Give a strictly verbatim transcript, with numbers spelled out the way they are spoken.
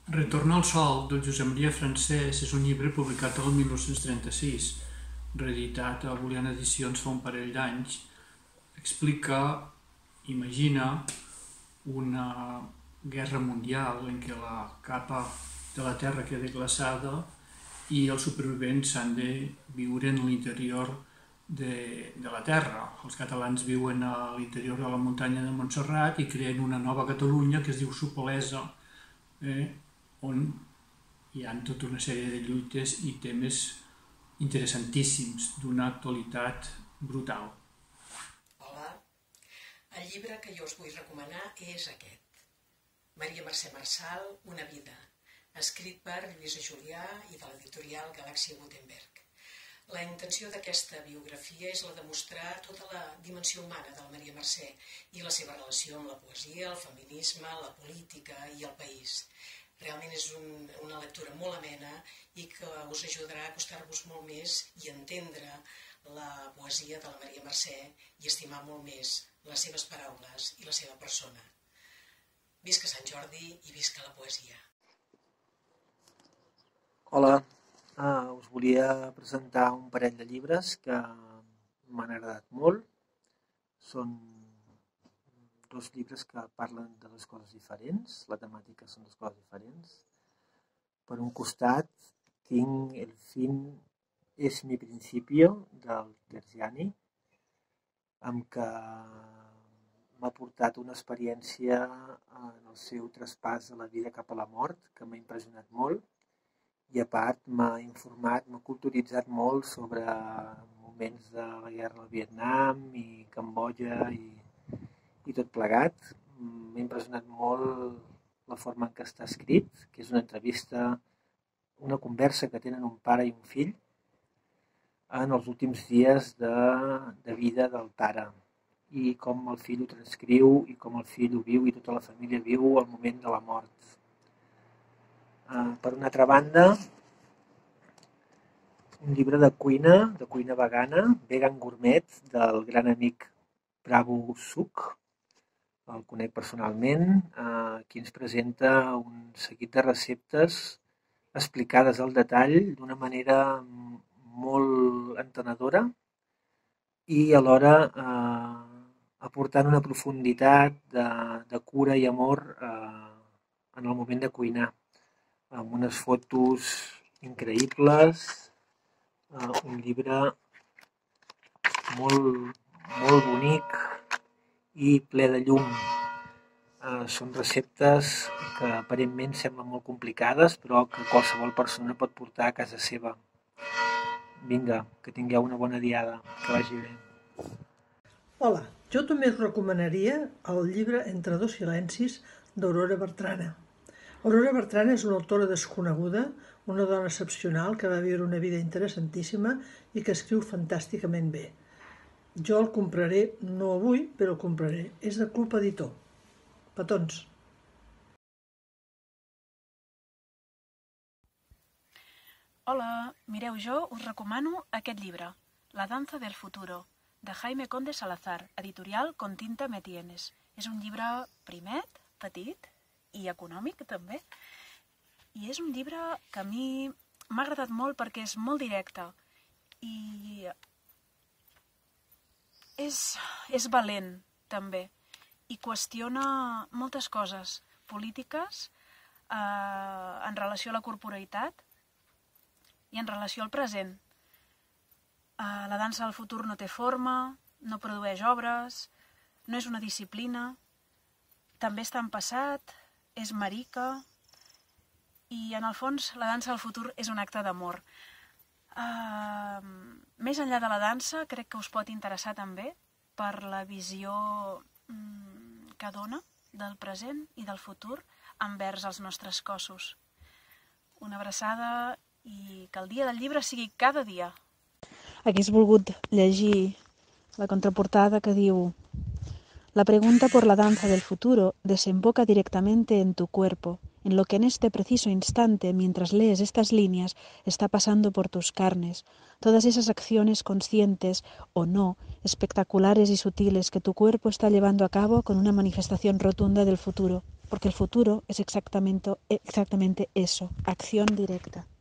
Retorn al sol, del Josep Maria Francès, és un llibre publicat el mil nou-cents trenta-sis, reeditat a Boolean Edicions fa un parell d'anys. Explica, imagina, una guerra mundial en què la capa de la Terra queda glaçada i els supervivents s'han de viure en l'interior de, de la Terra. Els catalans viuen a l'interior de la muntanya de Montserrat i creen una nova Catalunya que es diu Sopolesa, eh, on hi ha tota una sèrie de lluites i temes interessantíssims d'una actualitat brutal. Hola, el llibre que jo us vull recomanar és aquest. Maria Mercè Marçal, Una vida, escrit per Lluïsa Julià i de l'editorial Galàxia Gutenberg. La intenció d'aquesta biografia és la de mostrar tota la dimensió humana del Maria Mercè i la seva relació amb la poesia, el feminisme, la política i el país. Realment és un, una lectura molt amena i que us ajudarà a acostar-vos molt més i entendre la poesia de la Maria Mercè i estimar molt més les seves paraules i la seva persona. Visca Sant Jordi i visca la poesia. Hola, uh, us volia presentar un parell de llibres que m'han agradat molt. Són dos llibres que parlen de les coses diferents, la temàtica són dues coses diferents. Per un costat tinc El fin es mi principio, del Terziani, amb què m'ha portat una experiència en el seu traspàs de la vida cap a la mort, que m'ha impressionat molt, i a part m'ha informat, m'ha culturitzat molt sobre moments de la guerra del Vietnam i Cambodja i i tot plegat. M'ha impressionat molt la forma en què està escrit, que és una entrevista, una conversa que tenen un pare i un fill en els últims dies de, de vida del Tara, i com el fill ho transcriu i com el fill ho viu i tota la família viu al moment de la mort. Uh, per una altra banda, un llibre de cuina, de cuina vegana, Vegan Gourmet, del gran amic Prabhu Suk. El conec personalment, eh, qui ens presenta un seguit de receptes explicades al detall d'una manera molt entenedora i alhora eh, aportant una profunditat de, de cura i amor eh, en el moment de cuinar, amb unes fotos increïbles, eh, un llibre molt, molt bonic i ple de llum. Eh, són receptes que aparentment semblen molt complicades, però que qualsevol persona pot portar a casa seva. Vinga, que tingueu una bona diada, que vagi bé. Hola, jo també us recomanaria el llibre Entre dos silencis d'Aurora Bertrana. Aurora Bertrana és una autora desconeguda, una dona excepcional que va viure una vida interessantíssima i que escriu fantàsticament bé. Jo el compraré, no avui, però el compraré. És de Club Editor. Petons. Hola, mireu, jo us recomano aquest llibre, La danza del futuro, de Jaime Conde Salazar, editorial Con tinta me tienes. És un llibre primet, petit i econòmic també. I és un llibre que a mi m'ha agradat molt perquè és molt directe i és, és valent també i qüestiona moltes coses polítiques eh, en relació a la corporeïtat i en relació al present. Eh, la dansa del futur no té forma, no produeix obres, no és una disciplina, també està en passat, és marica i en el fons la dansa del futur és un acte d'amor. Uh, més enllà de la dansa, crec que us pot interessar també per la visió um, que dona del present i del futur envers els nostres cossos. Una abraçada i que el dia del llibre sigui cada dia. Hagués volgut llegir la contraportada que diu: La pregunta por la danza del futuro desemboca directamente en tu cuerpo, en lo que en este preciso instante, mientras lees estas líneas, está pasando por tus carnes, todas esas acciones conscientes o no, espectaculares y sutiles que tu cuerpo está llevando a cabo con una manifestación rotunda del futuro. porque el futuro es exactamente, exactamente eso, acción directa.